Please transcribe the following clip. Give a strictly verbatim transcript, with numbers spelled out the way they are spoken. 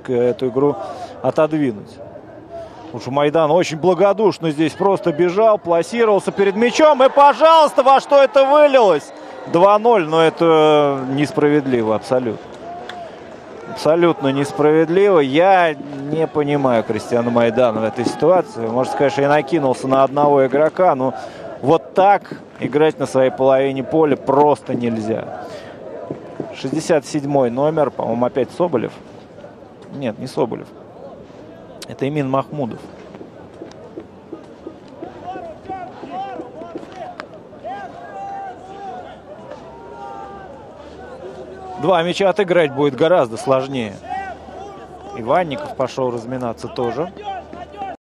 попытка эту игру отодвинуть. Потому что Майдан очень благодушно здесь просто бежал, пласировался перед мячом. И, пожалуйста, во что это вылилось? два ноль, но это несправедливо абсолютно. Абсолютно несправедливо. Я не понимаю Кристиана Майдана в этой ситуации. Можно сказать, что я накинулся на одного игрока, но вот так играть на своей половине поля просто нельзя. шестьдесят седьмой номер, по-моему, опять Соболев. Нет, не Соболев. Это Эмин Махмудов. Два мяча отыграть будет гораздо сложнее. Иванников пошел разминаться тоже.